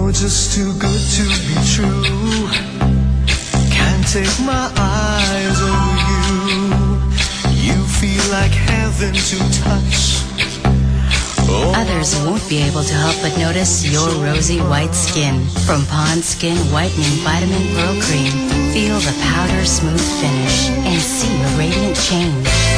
just too good to be true. Can't take my eyes over you. You feel like heaven to touch. Oh. Others won't be able to help but notice your rosy white skin. From Pond Skin Whitening Vitamin Pearl Cream, feel the powder smooth finish and see a radiant change.